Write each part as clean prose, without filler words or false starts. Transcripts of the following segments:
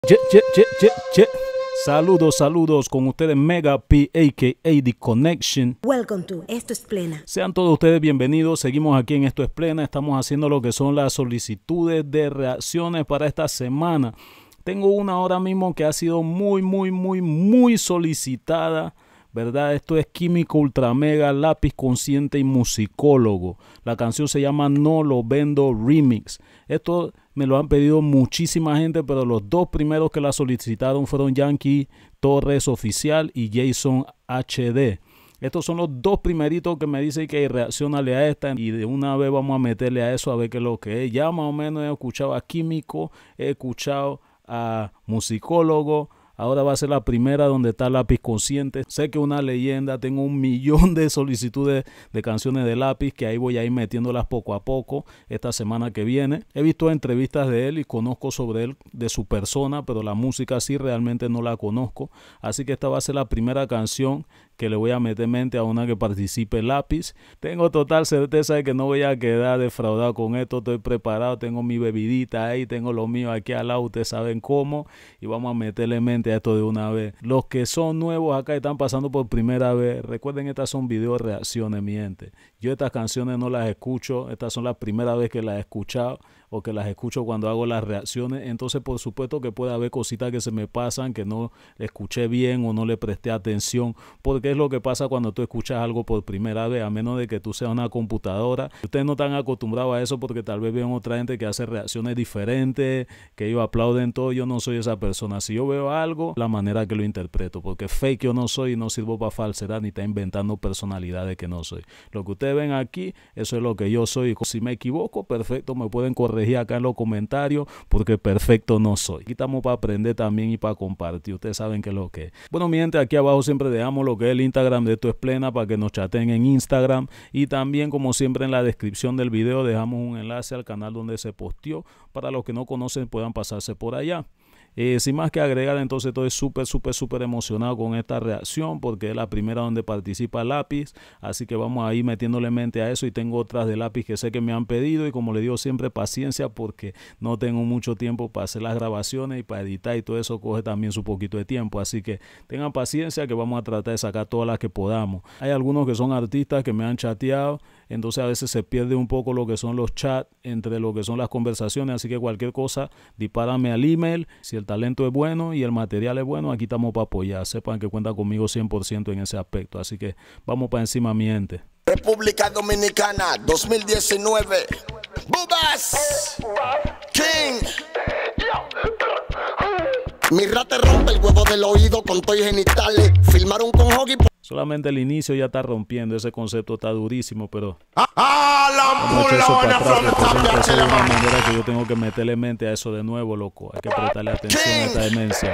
Che. Saludos con ustedes Mega P, a.k.a. The Connection. Welcome to Esto es Plena. Sean todos ustedes bienvenidos, seguimos aquí en Esto es Plena, estamos haciendo lo que son las solicitudes de reacciones para esta semana. Tengo una ahora mismo que ha sido muy solicitada, ¿verdad? Esto es Químico Ultra Mega, Lápiz Consciente y Musicólogo. La canción se llama No Lo Vendo Remix. Esto me lo han pedido muchísima gente, pero los dos primeros que la solicitaron fueron Yankee Torres Oficial y Jason HD. Estos son los dos primeritos que me dicen que reaccionale a esta y de una vez vamos a meterle a eso a ver qué es lo que es. Ya más o menos he escuchado a Químico, he escuchado a Musicólogo. Ahora va a ser la primera donde está Lápiz Consciente. Sé que es una leyenda, tengo 1.000.000 de solicitudes de canciones de Lápiz que ahí voy a ir metiéndolas poco a poco esta semana que viene. He visto entrevistas de él y conozco sobre él, de su persona, pero la música sí realmente no la conozco. Así que esta va a ser la primera canción que le voy a meter mente a una que participe Lápiz. Tengo total certeza de que no voy a quedar defraudado con esto. Estoy preparado, tengo mi bebidita ahí, tengo lo mío aquí al lado, ustedes saben cómo. Y vamos a meterle mente a esto de una vez. Los que son nuevos acá y están pasando por primera vez, recuerden, estas son video reacciones, mi gente. Yo estas canciones no las escucho, estas son las primeras vez que las he escuchado o que las escucho cuando hago las reacciones. Entonces por supuesto que puede haber cositas que se me pasan, que no escuché bien o no le presté atención, porque es lo que pasa cuando tú escuchas algo por primera vez, a menos de que tú seas una computadora. Ustedes no están acostumbrados a eso porque tal vez vean otra gente que hace reacciones diferentes, que ellos aplauden todo. Yo no soy esa persona. Si yo veo algo, la manera que lo interpreto, porque fake yo no soy y no sirvo para falsedad ni está inventando personalidades que no soy. Lo que ustedes ven aquí, eso es lo que yo soy. Si me equivoco, perfecto, me pueden corregir acá en los comentarios, porque perfecto no soy. Aquí estamos para aprender también y para compartir. Ustedes saben qué es lo que es. Bueno, mi gente, aquí abajo siempre dejamos lo que es el Instagram de Esto es Plena para que nos chateen en Instagram, y también como siempre en la descripción del video dejamos un enlace al canal donde se posteó para los que no conocen puedan pasarse por allá. Sin más que agregar, entonces estoy súper emocionado con esta reacción porque es la primera donde participa Lápiz, así que vamos a ir metiéndole mente a eso, y tengo otras de Lápiz que sé que me han pedido, y como le digo siempre, paciencia porque no tengo mucho tiempo para hacer las grabaciones y para editar, y todo eso coge también su poquito de tiempo, así que tengan paciencia que vamos a tratar de sacar todas las que podamos. Hay algunos que son artistas que me han chateado, entonces a veces se pierde un poco lo que son los chats entre lo que son las conversaciones, así que cualquier cosa dispárame al email. Si el talento es bueno y el material es bueno, aquí estamos para apoyar. Sepan que cuenta conmigo 100% en ese aspecto, así que vamos para encima, mi gente. República Dominicana 2019. Bubas King. Mi rata rompe el huevo del oído con toy genitales. Filmaron con Hoggy. Solamente el inicio ya está rompiendo, ese concepto está durísimo, pero vamos a echar eso para atrás, de una manera que yo tengo que meterle mente a eso de nuevo, loco. Hay que prestarle atención a esta demencia.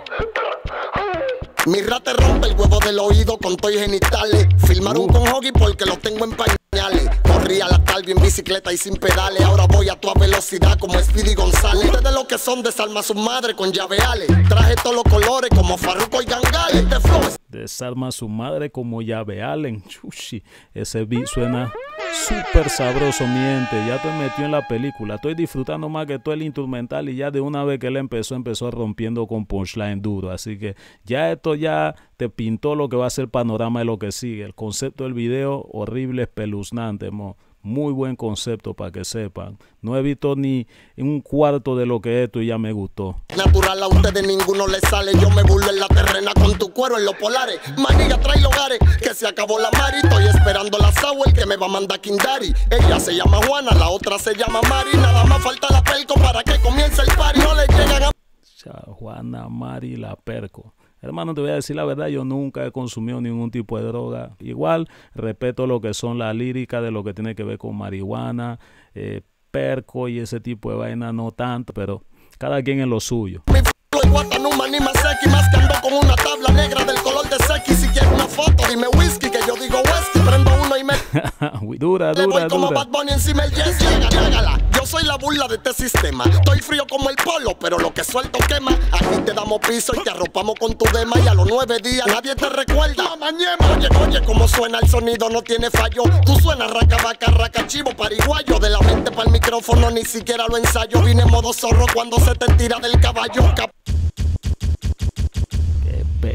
Mi rata rompe el huevo del oído con toy genitales. Filmaron con Hoggy porque lo tengo en pañales. Corría la calva en bicicleta y sin pedales. Ahora voy a toda velocidad como Speedy González. Ustedes los que son desarma su madre con llaveales. Traje todos los colores como Farruko y Gangal. Este flow es... Desarma a su madre como llave Allen. Chushi, ese beat suena súper sabroso, mi gente. Ya estoy metido en la película. Estoy disfrutando más que todo el instrumental, y ya de una vez que él empezó rompiendo con punchline duro. Así que ya esto ya te pintó lo que va a ser el panorama de lo que sigue. El concepto del video, horrible, espeluznante, muy buen concepto para que sepan. No he visto ni un cuarto de lo que es esto y ya me gustó. Natural a ustedes ninguno le sale. Yo me burlo en la terrena con tu cuero en los polares. Maniga trae hogares, que se acabó la mari. Estoy esperando la Sauer que me va a mandar Kindari. Ella se llama Juana, la otra se llama Mari. Nada más falta la Perco para que comience el party. No le llegan a... Juana, Mari, la Perco. Hermano, te voy a decir la verdad, yo nunca he consumido ningún tipo de droga. Igual respeto lo que son las líricas de lo que tiene que ver con marihuana, perco y ese tipo de vaina, no tanto, pero cada quien es lo suyo. Mi flow es Guatanuma, ni más sequi, más que ando con una tabla negra del color de sequi. Si quieres una foto, dime whisky, que yo digo whisky. Prendo uno y me... dura. Voy como Bad Bunny encima el yes, llágala. Yo soy la burla de este sistema. Estoy frío como el polo, pero lo que suelto quema. Aquí te damos piso y te arropamos con tu dema. Y a los 9 días nadie te recuerda. Oye, cómo suena el sonido, no tiene fallo. Tú suenas raca, vaca, raca, chivo, pariguayo. De la mente para el micrófono ni siquiera lo ensayo. Vine en modo zorro cuando se te tira del caballo.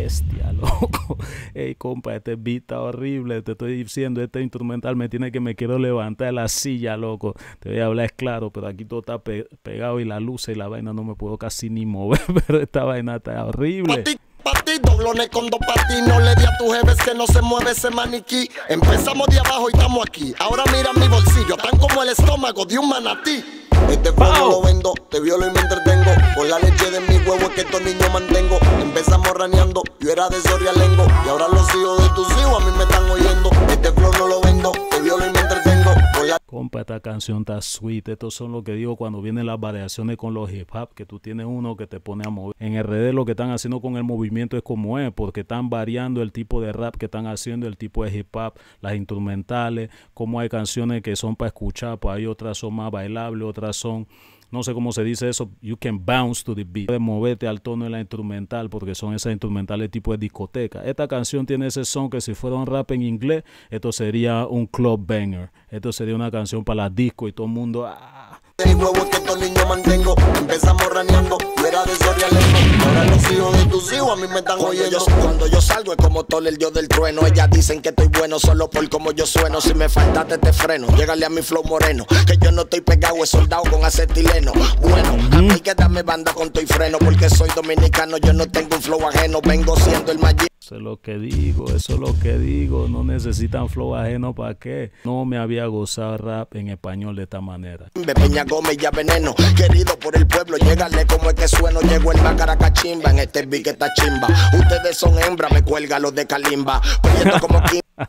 bestia, loco. Ey, compa, este beat está horrible. Te estoy diciendo, este instrumental me tiene que me quiero levantar de la silla, loco. Te voy a hablar, es claro, pero aquí todo está pegado y la luz y la vaina no me puedo casi ni mover. Pero esta vaina está horrible. Pati, doblones con dos patis. No le di a tu jeves que no se mueve ese maniquí. Empezamos de abajo y estamos aquí. Ahora mira mi bolsillo, tan como el estómago de un manatí. Este flow no lo vendo, te violo y me entretengo. Por la leche de mi huevo es que estos niños mantengo. Empezamos raneando, yo era de Sorialengo. Y ahora los hijos de tus hijos a mí me están oyendo. Este flow no lo vendo, te violo y me entretengo. Por la... Compa, esta canción está sweet. Estos son lo que digo cuando vienen las variaciones con los hip hop, que tú tienes uno que te pone a mover. En RD lo que están haciendo con el movimiento es como es, porque están variando el tipo de rap que están haciendo, el tipo de hip hop, las instrumentales, como hay canciones que son para escuchar, pues hay otras son más bailables, otras son, no sé cómo se dice eso, you can bounce to the beat. Puedes moverte al tono de la instrumental porque son esas instrumentales tipo de discoteca. Esta canción tiene ese son que si fuera un rap en inglés, esto sería un club banger. Esto sería una canción para la disco y todo el mundo... Mi huevo es que estos niños mantengo. Empezamos raneando, yo era de Sorialengo. Ahora los hijos de tus hijos a mí me están oyendo. Cuando yo salgo es como Thor, el dios del trueno. Ellas dicen que estoy bueno solo por como yo sueno. Si me faltaste te freno, llégale a mi flow moreno. Que yo no estoy pegado, es soldado con acetileno. Bueno, a mí hay que darme banda con tu y freno. Porque soy dominicano, yo no tengo un flow ajeno. Vengo siendo el mayor. Eso es lo que digo, eso es lo que digo. No necesitan flow ajeno, ¿para qué? No me había gozado rap en español de esta manera. Peña Gómez ya veneno, querido por el pueblo, llégale como es que sueno. Llegó el macaracachimba, en este beat que está chimba. Ustedes son hembras, me cuelga los de Kalimba. Proyecto como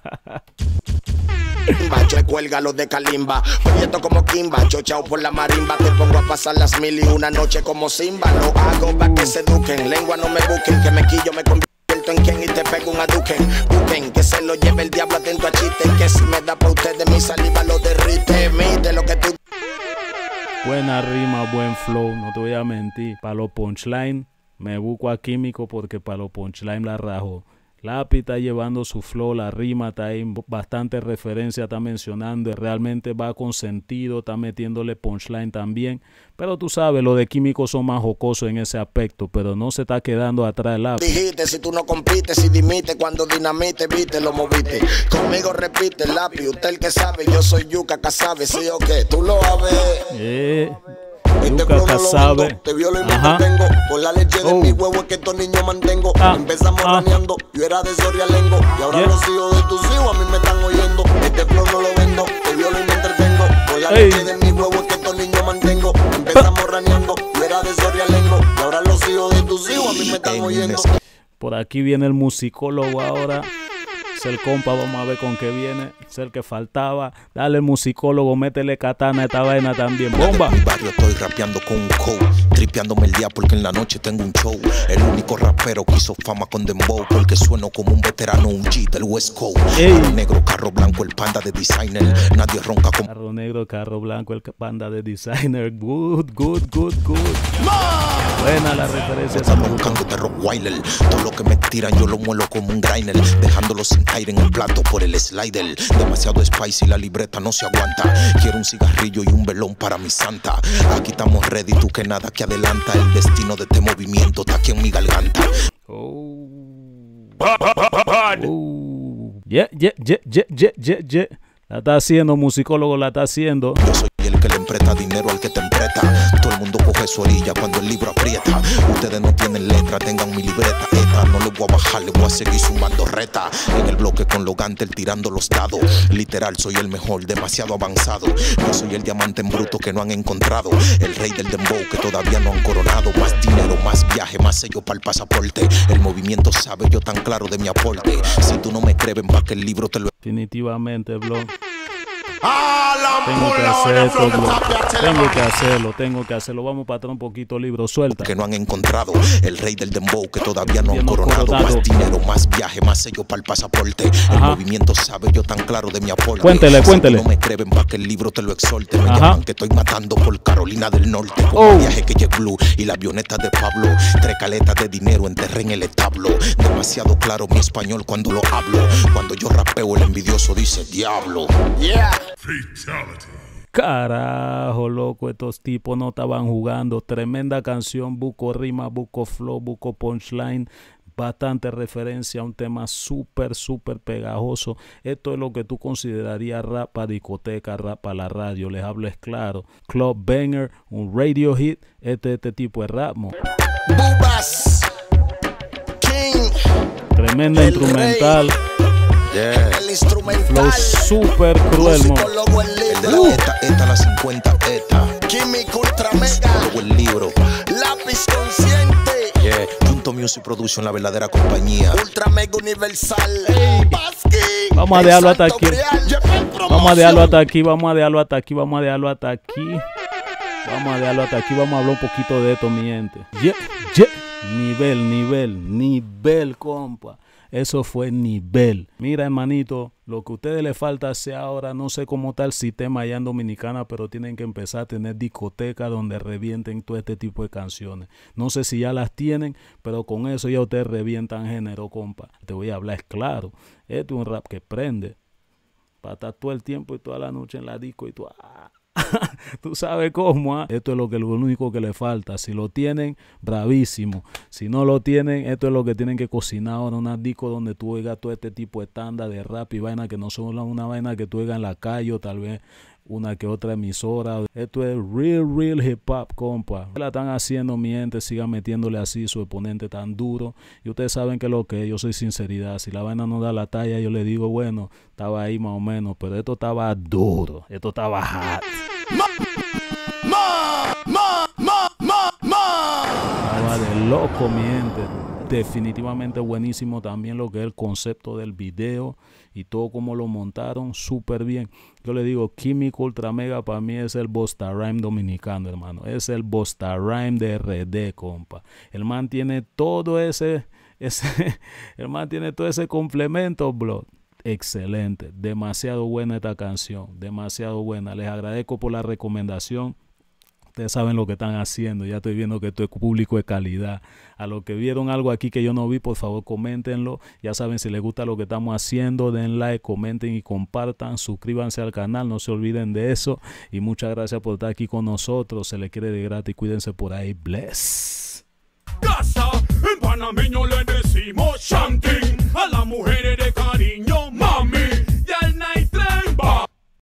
Kimba, yo cuelga los de Kalimba. Proyecto como Kimba, chochao por la marimba. Te pongo a pasar las 1001 noche como Simba. Lo hago pa' que se eduquen, lengua no me busquen. Que me quillo, me convierto en quien y te pego un aduquen. Busquen, que se lo lleve el diablo, atento a chiste. Que si me da pa' ustedes mi saliva lo derrite. Mide lo que tú... Buena rima, buen flow, no te voy a mentir. Para los punchline me busco a Químico porque para los punchline la rajo. Lápiz está llevando su flow, la rima está ahí, bastante referencia está mencionando, realmente va con sentido, está metiéndole punchline también. Pero tú sabes, los de Químico son más jocosos en ese aspecto, pero no se está quedando atrás el lápiz. Dijiste, si tú no compites, si dimites, cuando dinamite, viste, lo moviste. Conmigo repite el lápiz, usted el que sabe, yo soy Yuka Casabe, sí o qué, tú lo sabes. Yuka Casabe. Te violo y me entretengo. Por la leche de mi huevo es que estos niños mantengo. Empezamos raneando, yo era de Sorialengo. Y ahora los hijos de tus hijos a mí me están oyendo. Este flow no lo vendo, te violo y me entretengo. Por la leche de mi huevo es que estos niños mantengo. Empezamos raneando, yo era de Sorialengo. Y ahora los hijos de tus hijos a mí me están oyendo. Por aquí viene el musicólogo ahora. Es el compa, vamos a ver con qué viene. Es el que faltaba. Dale, musicólogo, métele katana a esta vaina también. ¡Bomba! En mi barrio estoy rapeando con un cow, tripeándome el día porque en la noche tengo un show. El único rapero que hizo fama con dembow, porque sueno como un veterano, un G del West Coast. Carro negro, carro blanco, el panda de designer. Nadie ronca como... Carro negro, carro blanco, el panda de designer. Good. Buena la referencia. Estamos buscando de Rottweiler. Todo lo que me tiran yo lo muelo como un grinder, dejándolo sin aire en el plato por el slider. Demasiado spicy, la libreta no se aguanta. Quiero un cigarrillo y un velón para mi santa. Aquí estamos ready, tú que nada que adelanta. El destino de este movimiento está aquí en mi garganta. Yeah. La está haciendo, musicólogo, la está haciendo. Yo soy el que le empresta dinero al que te empresta. Todo el mundo coge su orilla cuando el libro aprieta. Ustedes no tienen letra, tengan mi libreta. Esta no le voy a bajar, le voy a seguir zumbando reta. En el bloque con los gantel tirando los dados. Literal, soy el mejor, demasiado avanzado. Yo soy el diamante en bruto que no han encontrado. El rey del dembow que todavía no han coronado. Más dinero, más viaje, más sello para el pasaporte. El movimiento sabe yo tan claro de mi aporte. Si tú no me crees, pa' que el libro te lo... Definitivamente, bro. Tengo que hacer esto, bro. Tengo que hacerlo. Vamos para atrás un poquito, libro, suelta. Que no han encontrado. El rey del dembow que todavía no han coronado. Más dinero, más viaje, más sello para el pasaporte. El movimiento sabe yo tan claro de mi aporte. Cuéntele. Si no me creven pa' que el libro te lo exhorte. Me llaman que estoy matando por Carolina del Norte. Con el viaje que JetBlue y la avioneta de Pablo. 3 caletas de dinero enterré en el establo. Demasiado claro mi español cuando lo hablo. Cuando yo rapeo el envidioso dice diablo. Yeah. Fatality. Carajo, loco, estos tipos no estaban jugando. Tremenda canción, buco rima, buco flow, buco punchline. bastante referencia a un tema súper pegajoso. Esto es lo que tú considerarías rap para discoteca, rap para la radio. Les hablo es claro. Club banger, un radio hit. Este tipo de rap. Bubas, King, Tremenda el instrumental. Yeah. El instrumental. Flow súper cruel, mo. El de la esta la 50 esta. Químico Ultra Mega. Luego el libro. Lápiz consciente. Yeah. Junto Music Production, la verdadera compañía. Ultra Mega Universal. Vamos a dejarlo hasta aquí. Vamos a dejarlo hasta aquí. Vamos a dejarlo hasta aquí. Vamos a dejarlo hasta aquí. Vamos a dejarlo hasta aquí. Vamos a hablar un poquito de esto, mi gente. Nivel, compa. Eso fue nivel. Mira, hermanito, lo que a ustedes les falta hacer ahora, no sé cómo está el sistema allá en Dominicana, pero tienen que empezar a tener discotecas donde revienten todo este tipo de canciones. No sé si ya las tienen, pero con eso ya ustedes revientan género, compa. Te voy a hablar, es claro. Esto es un rap que prende. Para estar todo el tiempo y toda la noche en la disco y tú... Tú sabes cómo, Esto es lo único que le falta. Si lo tienen, bravísimo. Si no lo tienen, esto es lo que tienen que cocinar ahora. Una disco donde tú oigas todo este tipo de tanda de rap y vaina que no son una vaina que tú oigas en la calle o tal vez una que otra emisora. Esto es real hip hop, compa. La están haciendo, mi gente. Sigan metiéndole así su exponente tan duro. Y ustedes saben que lo que es. Yo soy sinceridad. Si la vaina no da la talla, yo le digo, bueno, estaba ahí más o menos. Pero esto estaba duro. Esto estaba hot. Estaba de loco, mi gente. Definitivamente buenísimo también lo que es el concepto del video y todo como lo montaron, súper bien. Yo le digo, Químico Ultra Mega para mí es el Busta Rhymes dominicano, hermano. Es el Busta Rhymes de RD, compa. El man tiene todo ese el man tiene todo ese complemento, bro. Excelente, demasiado buena esta canción, demasiado buena. Les agradezco por la recomendación. Ustedes saben lo que están haciendo. Ya estoy viendo que esto es público de calidad. A los que vieron algo aquí que yo no vi, por favor, coméntenlo. Ya saben, si les gusta lo que estamos haciendo, den like, comenten y compartan. Suscríbanse al canal, no se olviden de eso. Y muchas gracias por estar aquí con nosotros. Se les quiere de gratis. Cuídense por ahí. Bless. Casa, en panameño le decimos chanting. A las mujeres